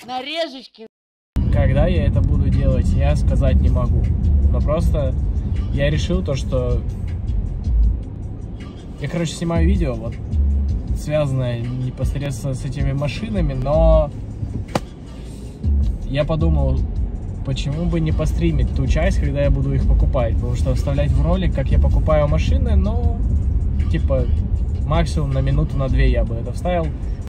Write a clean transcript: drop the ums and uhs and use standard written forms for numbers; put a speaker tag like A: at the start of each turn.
A: Нарежечки.
B: Когда я это буду делать, я сказать не могу. Но просто я решил то, что я, короче, снимаю видео, вот, связанное непосредственно с этими машинами, но я подумал, почему бы не постримить ту часть, когда я буду их покупать, потому что вставлять в ролик, как я покупаю машины, ну, типа, максимум на минуту, на две я бы это вставил.